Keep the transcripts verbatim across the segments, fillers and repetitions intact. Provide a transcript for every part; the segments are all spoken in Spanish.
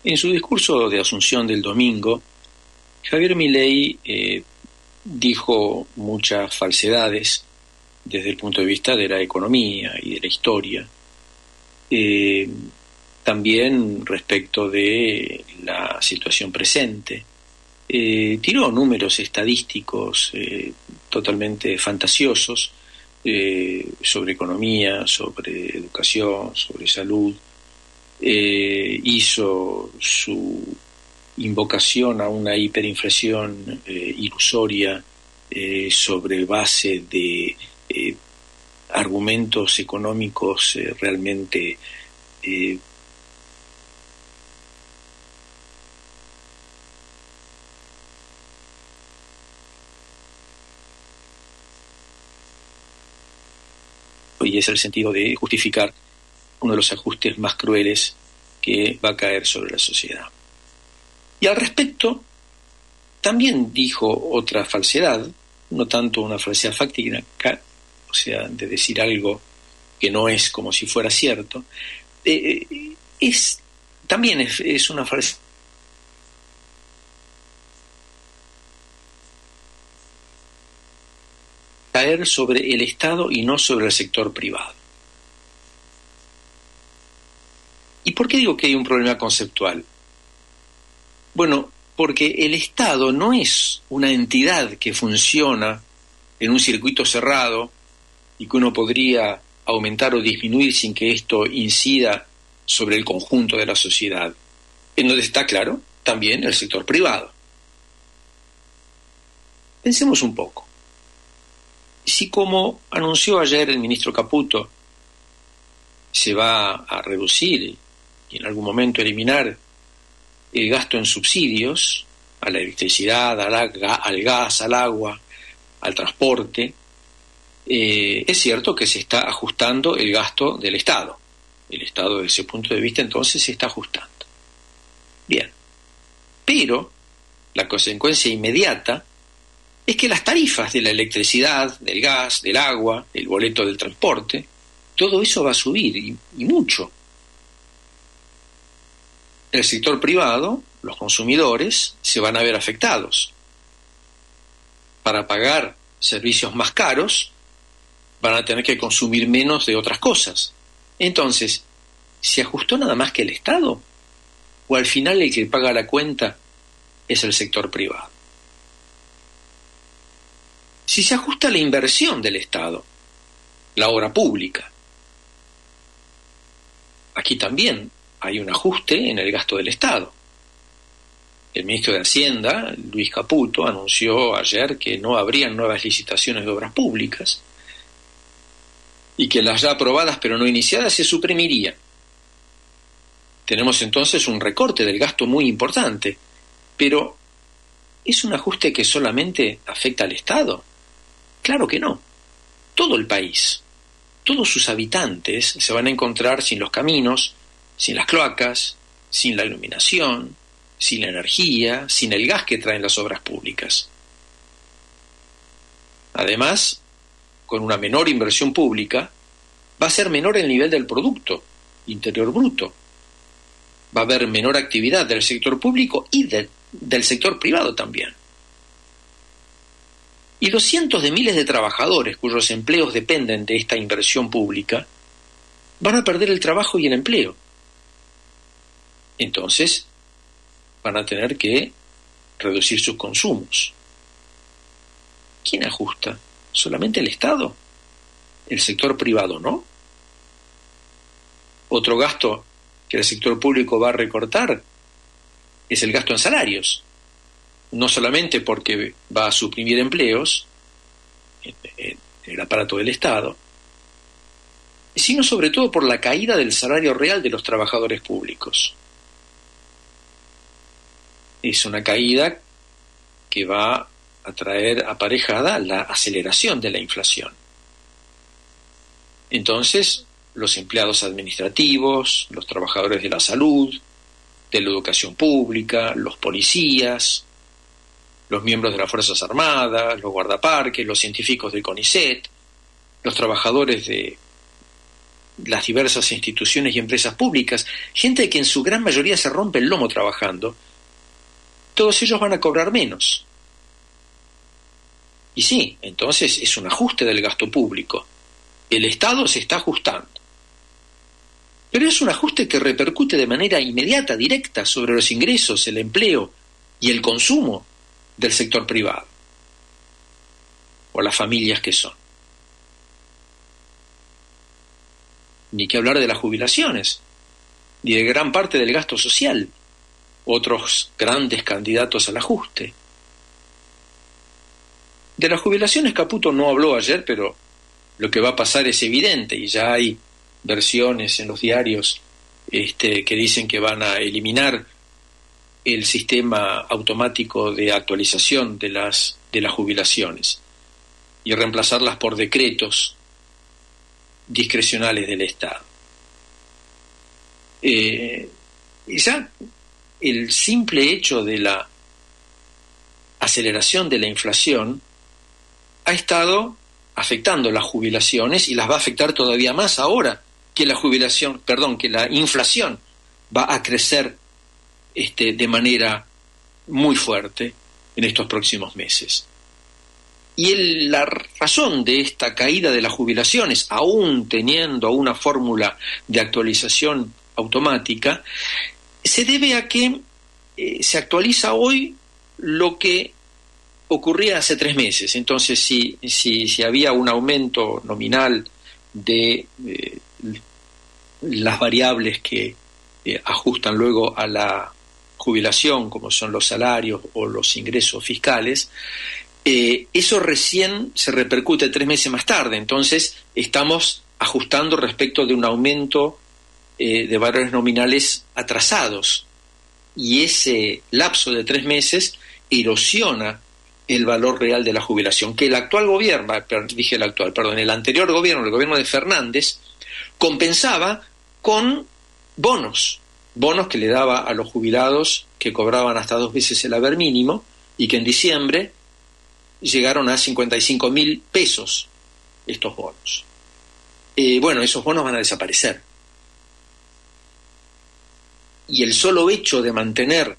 En su discurso de Asunción del domingo, Javier Milei eh, dijo muchas falsedades desde el punto de vista de la economía y de la historia. Eh, también respecto de la situación presente. Eh, tiró números estadísticos eh, totalmente fantasiosos eh, sobre economía, sobre educación, sobre salud. Eh, hizo su invocación a una hiperinflación eh, ilusoria eh, sobre base de eh, argumentos económicos eh, realmente eh, y es el sentido de justificar uno de los ajustes más crueles que va a caer sobre la sociedad. Y al respecto, también dijo otra falsedad, no tanto una falsedad fáctica, o sea, de decir algo que no es como si fuera cierto, eh, es, también es, es una falsedad. Caer sobre el Estado y no sobre el sector privado. ¿Y por qué digo que hay un problema conceptual? Bueno, porque el Estado no es una entidad que funciona en un circuito cerrado y que uno podría aumentar o disminuir sin que esto incida sobre el conjunto de la sociedad, en donde está, claro, también el sector privado. Pensemos un poco. Si, como anunció ayer el ministro Caputo, se va a reducir y en algún momento eliminar el gasto en subsidios a la electricidad, al gas, al agua, al transporte, eh, es cierto que se está ajustando el gasto del Estado. El Estado, desde ese punto de vista, entonces se está ajustando. Bien. Pero la consecuencia inmediata es que las tarifas de la electricidad, del gas, del agua, el boleto del transporte, todo eso va a subir, y, y mucho. El sector privado, los consumidores, se van a ver afectados. Para pagar servicios más caros, van a tener que consumir menos de otras cosas. Entonces, ¿se ajustó nada más que el Estado? ¿O al final el que paga la cuenta es el sector privado? Si se ajusta la inversión del Estado, la obra pública, aquí también hay un ajuste en el gasto del Estado. El ministro de Hacienda, Luis Caputo, anunció ayer que no habrían nuevas licitaciones de obras públicas y que las ya aprobadas pero no iniciadas se suprimirían. Tenemos entonces un recorte del gasto muy importante, pero ¿es un ajuste que solamente afecta al Estado? Claro que no. Todo el país, todos sus habitantes se van a encontrar sin los caminos, sin las cloacas, sin la iluminación, sin la energía, sin el gas que traen las obras públicas. Además, con una menor inversión pública, va a ser menor el nivel del Producto Interior Bruto. Va a haber menor actividad del sector público y de, del sector privado también. Y los cientos de miles de trabajadores cuyos empleos dependen de esta inversión pública van a perder el trabajo y el empleo. Entonces, van a tener que reducir sus consumos. ¿Quién ajusta? ¿Solamente el Estado? ¿El sector privado no? Otro gasto que el sector público va a recortar es el gasto en salarios. No solamente porque va a suprimir empleos en, en el aparato del Estado, sino sobre todo por la caída del salario real de los trabajadores públicos. Es una caída que va a traer aparejada la aceleración de la inflación. Entonces, los empleados administrativos, los trabajadores de la salud, de la educación pública, los policías, los miembros de las Fuerzas Armadas, los guardaparques, los científicos del CONICET, los trabajadores de las diversas instituciones y empresas públicas, gente que en su gran mayoría se rompe el lomo trabajando, todos ellos van a cobrar menos. Y sí, entonces es un ajuste del gasto público. El Estado se está ajustando. Pero es un ajuste que repercute de manera inmediata, directa, sobre los ingresos, el empleo y el consumo del sector privado, o las familias que son. Ni que hablar de las jubilaciones, ni de gran parte del gasto social, otros grandes candidatos al ajuste. De las jubilaciones Caputo no habló ayer, pero lo que va a pasar es evidente, y ya hay versiones en los diarios este, que dicen que van a eliminar el sistema automático de actualización de las, de las jubilaciones y reemplazarlas por decretos discrecionales del Estado. Eh, y ya el simple hecho de la aceleración de la inflación ha estado afectando las jubilaciones y las va a afectar todavía más ahora que la jubilación, perdón, que la inflación va a crecer este, de manera muy fuerte en estos próximos meses. Y el, la razón de esta caída de las jubilaciones, aún teniendo una fórmula de actualización automática, se debe a que eh, se actualiza hoy lo que ocurría hace tres meses. Entonces, si, si, si había un aumento nominal de eh, las variables que eh, ajustan luego a la jubilación, como son los salarios o los ingresos fiscales, eh, eso recién se repercute tres meses más tarde. Entonces, estamos ajustando respecto de un aumento eh, de valores nominales atrasados. Y ese lapso de tres meses erosiona el valor real de la jubilación, que el actual gobierno, dije el actual, perdón, el anterior gobierno, el gobierno de Fernández, compensaba con bonos, bonos que le daba a los jubilados que cobraban hasta dos veces el haber mínimo y que en diciembre llegaron a cincuenta y cinco mil pesos estos bonos. Eh, bueno, esos bonos van a desaparecer. Y el solo hecho de mantener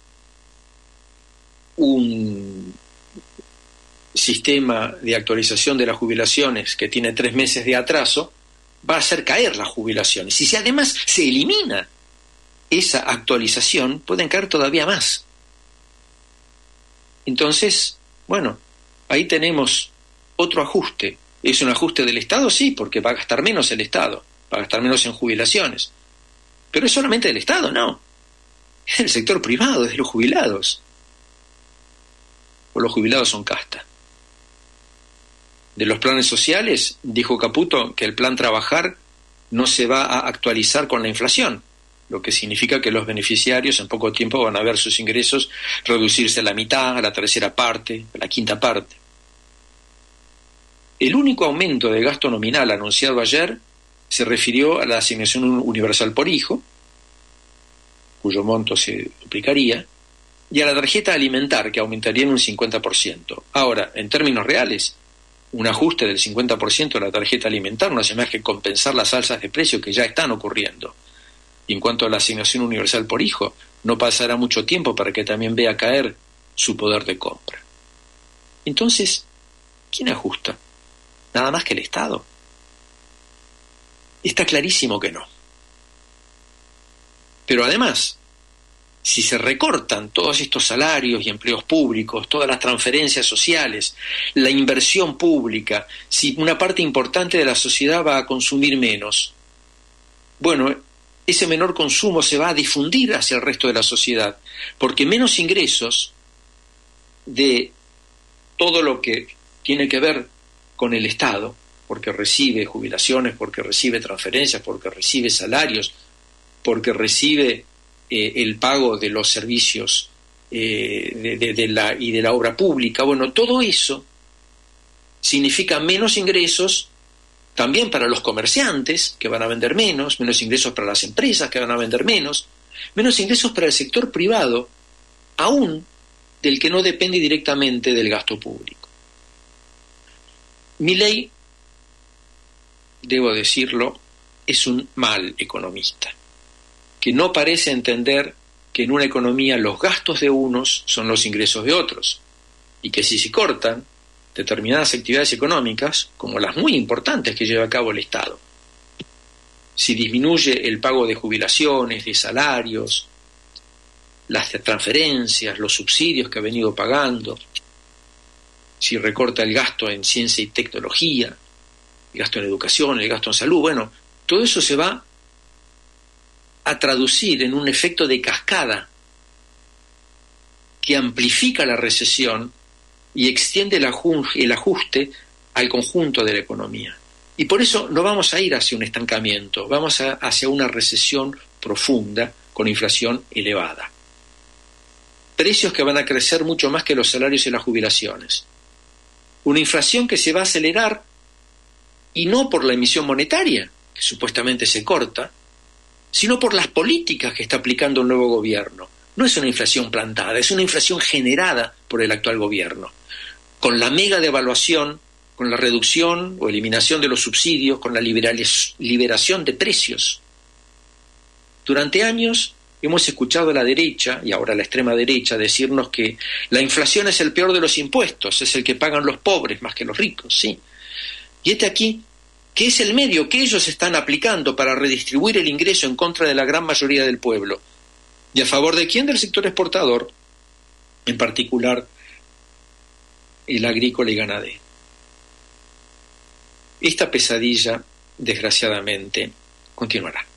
un sistema de actualización de las jubilaciones que tiene tres meses de atraso va a hacer caer las jubilaciones. Y si además se elimina esa actualización, pueden caer todavía más. Entonces, bueno, ahí tenemos otro ajuste. ¿Es un ajuste del Estado? Sí, porque va a gastar menos el Estado, va a gastar menos en jubilaciones. Pero es solamente del Estado, no. Es del sector privado, es de los jubilados. O los jubilados son casta. De los planes sociales, dijo Caputo que el plan Trabajar no se va a actualizar con la inflación, lo que significa que los beneficiarios en poco tiempo van a ver sus ingresos reducirse a la mitad, a la tercera parte, a la quinta parte. El único aumento de gasto nominal anunciado ayer se refirió a la asignación universal por hijo, cuyo monto se duplicaría, y a la tarjeta alimentar, que aumentaría en un cincuenta por ciento. Ahora, en términos reales, un ajuste del cincuenta por ciento de la tarjeta alimentar no hace más que compensar las alzas de precio que ya están ocurriendo. Y en cuanto a la asignación universal por hijo, no pasará mucho tiempo para que también vea caer su poder de compra. Entonces, ¿quién ajusta? Nada más que el Estado. Está clarísimo que no. Pero además, si se recortan todos estos salarios y empleos públicos, todas las transferencias sociales, la inversión pública, si una parte importante de la sociedad va a consumir menos, bueno, ese menor consumo se va a difundir hacia el resto de la sociedad, porque menos ingresos de todo lo que tiene que ver con el Estado, porque recibe jubilaciones, porque recibe transferencias, porque recibe salarios, porque recibe eh, el pago de los servicios eh, de, de, de la, y de la obra pública. Bueno, todo eso significa menos ingresos también para los comerciantes, que van a vender menos, menos ingresos para las empresas, que van a vender menos, menos ingresos para el sector privado, aún del que no depende directamente del gasto público. Milei, debo decirlo, es un mal economista, que no parece entender que en una economía los gastos de unos son los ingresos de otros, y que si se cortan determinadas actividades económicas, como las muy importantes que lleva a cabo el Estado, si disminuye el pago de jubilaciones, de salarios, las transferencias, los subsidios que ha venido pagando, si recorta el gasto en ciencia y tecnología, el gasto en educación, el gasto en salud, bueno, todo eso se va a traducir en un efecto de cascada que amplifica la recesión y extiende el ajuste al conjunto de la economía. Y por eso no vamos a ir hacia un estancamiento, vamos a, hacia una recesión profunda con inflación elevada. Precios que van a crecer mucho más que los salarios y las jubilaciones. Una inflación que se va a acelerar, y no por la emisión monetaria, que supuestamente se corta, sino por las políticas que está aplicando el nuevo gobierno. No es una inflación plantada, es una inflación generada por el actual gobierno. Con la mega devaluación, con la reducción o eliminación de los subsidios, con la liberación de precios. Durante años hemos escuchado a la derecha, y ahora a la extrema derecha, decirnos que la inflación es el peor de los impuestos, es el que pagan los pobres más que los ricos, sí. Y este aquí, que es el medio que ellos están aplicando para redistribuir el ingreso en contra de la gran mayoría del pueblo. ¿Y a favor de quién? Del sector exportador, en particular el agrícola y ganadero. Esta pesadilla, desgraciadamente, continuará.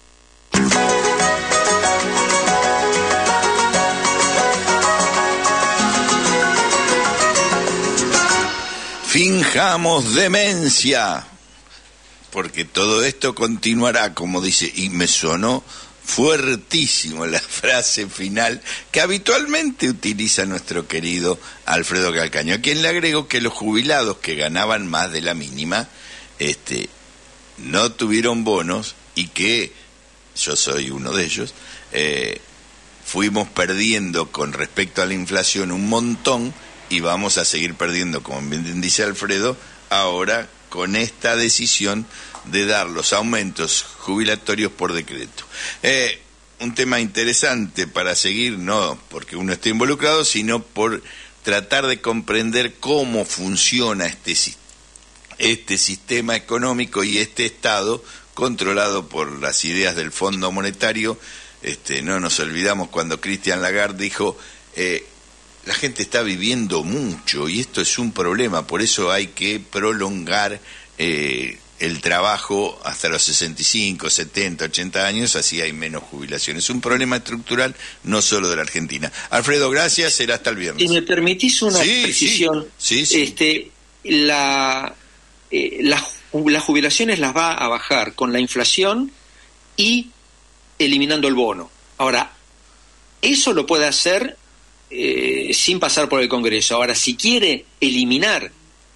Finjamos demencia, porque todo esto continuará, como dice, y me sonó fuertísimo la frase final que habitualmente utiliza nuestro querido Alfredo Calcaño, a quien le agrego que los jubilados que ganaban más de la mínima este, no tuvieron bonos y que, yo soy uno de ellos, eh, fuimos perdiendo con respecto a la inflación un montón y vamos a seguir perdiendo, como bien dice Alfredo, ahora con esta decisión de dar los aumentos jubilatorios por decreto. Eh, un tema interesante para seguir, no porque uno esté involucrado, sino por tratar de comprender cómo funciona este, este sistema económico y este Estado controlado por las ideas del Fondo Monetario. Este, no nos olvidamos cuando Christine Lagarde dijo... Eh, La gente está viviendo mucho y esto es un problema, por eso hay que prolongar eh, el trabajo hasta los sesenta y cinco, setenta, ochenta años, así hay menos jubilaciones. Es un problema estructural no solo de la Argentina. Alfredo, gracias, será hasta el viernes. Si me permitís una sí, precisión, sí, sí, sí. Este, la, eh, la, las jubilaciones las va a bajar con la inflación y eliminando el bono. Ahora, eso lo puede hacer Eh, sin pasar por el Congreso. Ahora, si quiere eliminar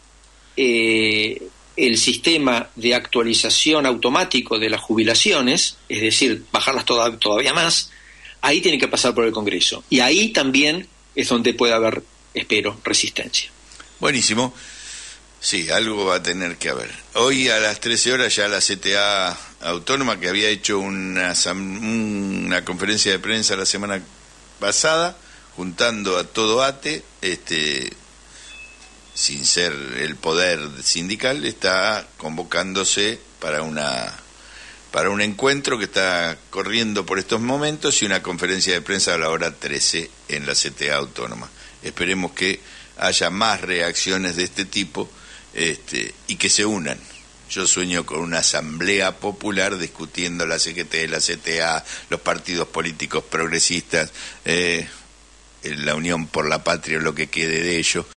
eh, el sistema de actualización automático de las jubilaciones, es decir, bajarlas toda, todavía más, ahí tiene que pasar por el Congreso. Y ahí también es donde puede haber, espero, resistencia. Buenísimo. Sí, algo va a tener que haber. Hoy a las trece horas ya la C T A Autónoma, que había hecho una, una conferencia de prensa la semana pasada, juntando a todo ATE, este, sin ser el poder sindical, está convocándose para una para un encuentro que está corriendo por estos momentos y una conferencia de prensa a la hora trece en la C T A Autónoma. Esperemos que haya más reacciones de este tipo este, y que se unan. Yo sueño con una asamblea popular discutiendo la C G T, la C T A, los partidos políticos progresistas, eh, la Unión por la Patria, lo que quede de ello.